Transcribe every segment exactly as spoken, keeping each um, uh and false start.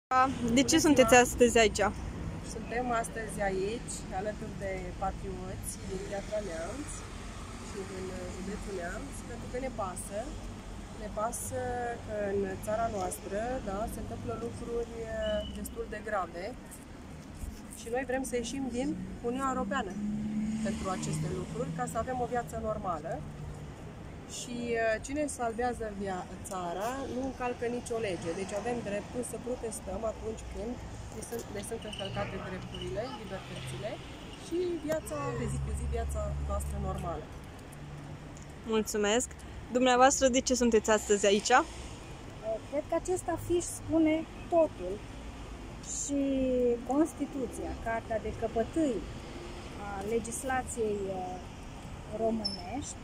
De ce sunteți astăzi aici? Suntem astăzi aici, alături de patrioți din Piatra Neamț și din județul Neamț, pentru că ne pasă. Ne pasă că în țara noastră, da, se întâmplă lucruri destul de grave și noi vrem să ieșim din Uniunea Europeană pentru aceste lucruri, ca să avem o viață normală. Și cine salvează via țara nu încalcă nicio lege. Deci avem dreptul să protestăm atunci când ne sunt, ne sunt încălcate drepturile, libertățile și viața de zi cu zi, viața noastră normală. Mulțumesc! Dumneavoastră, de ce sunteți astăzi aici? Cred că acest afiș spune totul și Constituția, Carta de Căpătâi a legislației românești,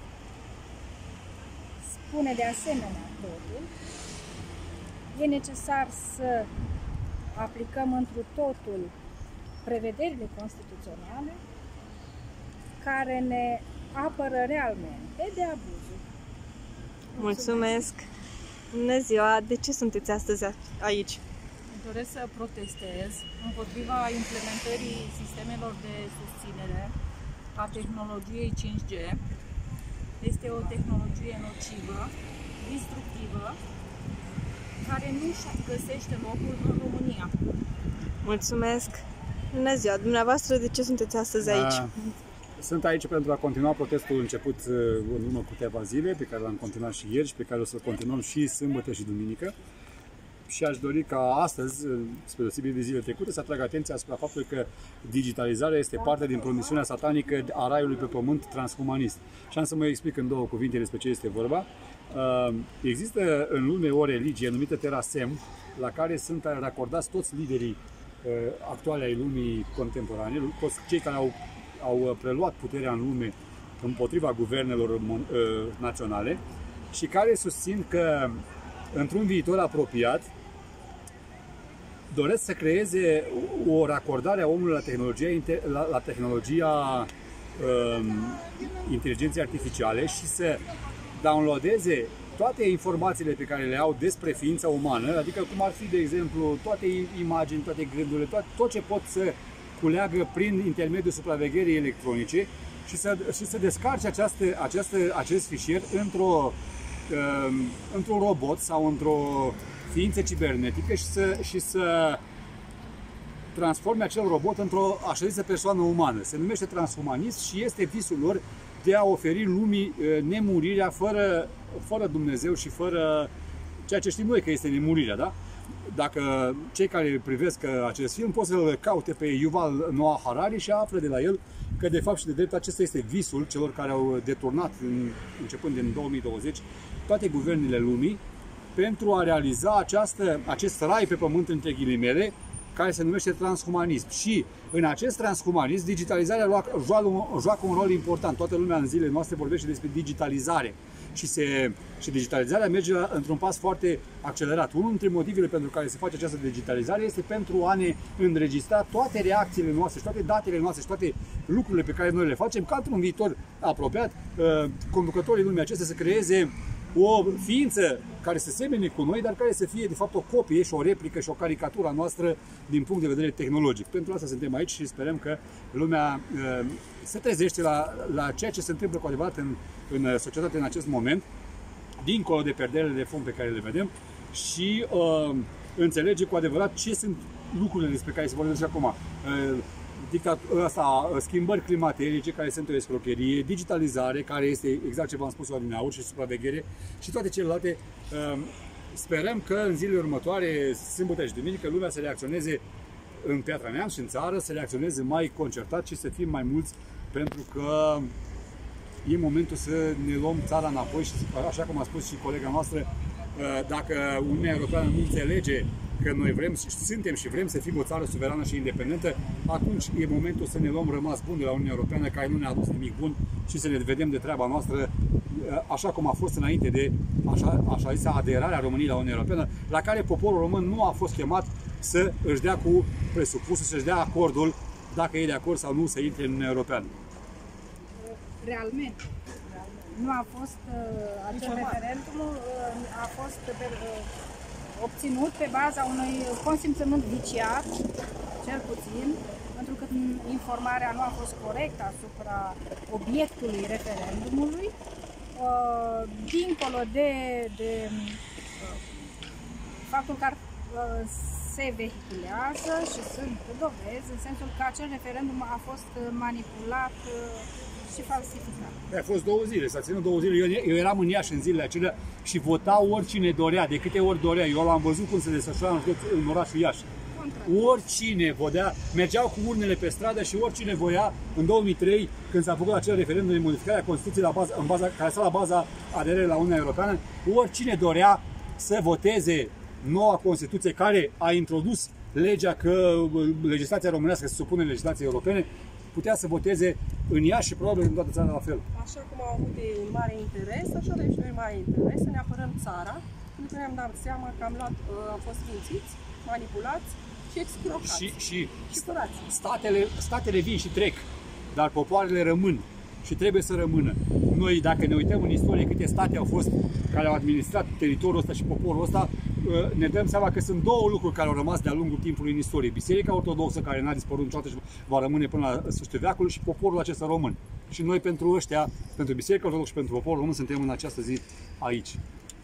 spune de asemenea totul. E necesar să aplicăm întru totul prevederile constituționale care ne apără realmente de abuzuri. Mulțumesc! Bună ziua! De ce sunteți astăzi aici? Doresc să protestez împotriva implementării sistemelor de susținere a tehnologiei cinci G. Este o tehnologie nocivă, destructivă, care nu-și găsește locul în România. Mulțumesc! Bună ziua! Dumneavoastră, de ce sunteți astăzi aici? Da. Sunt aici pentru a continua protestul început în urmă câteva zile, pe care l-am continuat și ieri și pe care o să continuăm și sâmbătă și duminică. Și aș dori ca astăzi, spre deosebire de zile trecute, să atrag atenția asupra faptului că digitalizarea este parte din promisiunea satanică a raiului pe pământ transhumanist. Și am să mă explic în două cuvinte despre ce este vorba. Există în lume o religie numită Terasem, la care sunt racordați toți liderii actuale ai lumii contemporane, toți cei care au, au preluat puterea în lume împotriva guvernelor naționale și care susțin că într-un viitor apropiat doresc să creeze o racordare a omului la tehnologia, la, la tehnologia um, inteligenței artificiale și să downloadeze toate informațiile pe care le au despre ființa umană, adică cum ar fi, de exemplu, toate imagini, toate gândurile, tot, tot ce pot să culeagă prin intermediul supravegherii electronice și să, și să descarce această, această, acest fișier într-o într-un robot sau într-o ființă cibernetică și să, și să transforme acel robot într-o așa zisă persoană umană. Se numește transhumanist și este visul lor de a oferi lumii nemurirea fără, fără Dumnezeu și fără ceea ce știm noi că este nemurirea, da? Dacă cei care privesc acest film pot să-l caute pe Yuval Noah Harari și află de la el că de fapt și de drept acesta este visul celor care au deturnat în, începând din două mii douăzeci toate guvernele lumii pentru a realiza această, acest rai pe pământ între ghilimele care se numește transhumanism. Și în acest transhumanism digitalizarea joacă un rol important. Toată lumea în zilele noastre vorbește despre digitalizare. Și, se, și digitalizarea merge într-un pas foarte accelerat. Unul dintre motivele pentru care se face această digitalizare este pentru a ne înregistra toate reacțiile noastre, toate datele noastre și toate lucrurile pe care noi le facem, ca într-un viitor apropiat, conducătorii lumii acestea să creeze o ființă care să semene cu noi, dar care să fie de fapt o copie și o replică și o caricatură a noastră din punct de vedere tehnologic. Pentru asta suntem aici și sperăm că lumea uh, se trezește la, la ceea ce se întâmplă cu adevărat în, în societate în acest moment, dincolo de perderele de fond pe care le vedem și uh, înțelege cu adevărat ce sunt lucrurile despre care se vorbește acum. Uh, Asta, schimbări climaterice, care sunt o escrocherie, digitalizare, care este exact ce v-am spus adineauri, și supraveghere și toate celelalte. Sperăm că în zilele următoare, sâmbătă și duminică, lumea să reacționeze în Piatra Neamț și în țară, să reacționeze mai concertat și să fim mai mulți, pentru că e momentul să ne luăm țara înapoi și, așa cum a spus și colega noastră, dacă Uniunea Europeană nu înțelege că noi vrem, suntem și vrem să fim o țară suverană și independentă, atunci e momentul să ne luăm rămas bun de la Uniunea Europeană, care nu ne-a adus nimic bun, și să ne vedem de treaba noastră așa cum a fost înainte de așa, așa zisă aderarea României la Uniunea Europeană, la care poporul român nu a fost chemat să își dea cu presupusul, să își dea acordul, dacă e de acord sau nu, să intre în Uniunea Europeană. Realmente. Nu a fost uh, acel referendum, uh, a fost uh, obținut pe baza unui consimțământ viciat, cel puțin, pentru că informarea nu a fost corectă asupra obiectului referendumului, dincolo de, de faptul că se vehiculează și sunt dovezi în sensul că acel referendum a fost manipulat și falsificat. A fost două zile, s-a ținut două zile. Eu, eu eram în Iași în zilele acelea și vota oricine dorea, de câte ori dorea. Eu l-am văzut cum se desfășura în orașul Iași. Oricine voia, mergeau cu urnele pe stradă și oricine voia, în două mii trei, când s-a făcut acel referendum de modificare a Constituției la baza, în baza, care stă la baza aderării la Uniunea Europeană, oricine dorea să voteze noua Constituție care a introdus legea că legislația românească se supune legislației europene, putea să voteze în Iași și probabil în toată țara la fel. Așa cum au avut de un mare interes, așa avem și noi mare interes să ne apărăm țara, pentru că ne-am dat seama că am, luat, am fost mințiți, manipulați și excrocați. Și, și, și furați. Statele, statele vin și trec, dar popoarele rămân și trebuie să rămână. Noi, dacă ne uităm în istorie câte state au fost care au administrat teritoriul ăsta și poporul ăsta, ne dăm seama că sunt două lucruri care au rămas de-a lungul timpului în istorie. Biserica Ortodoxă, care n-a dispărut niciodată și va rămâne până la sfârșitul veacului, și poporul acesta român. Și noi pentru ăștia, pentru Biserica Ortodoxă și pentru poporul român, suntem în această zi aici.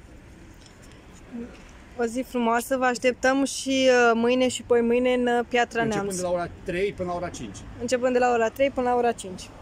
O zi frumoasă, vă așteptăm și mâine și poi mâine în Piatra Neamț. Începând de la ora trei până la ora cinci. Începând de la ora trei până la ora cinci.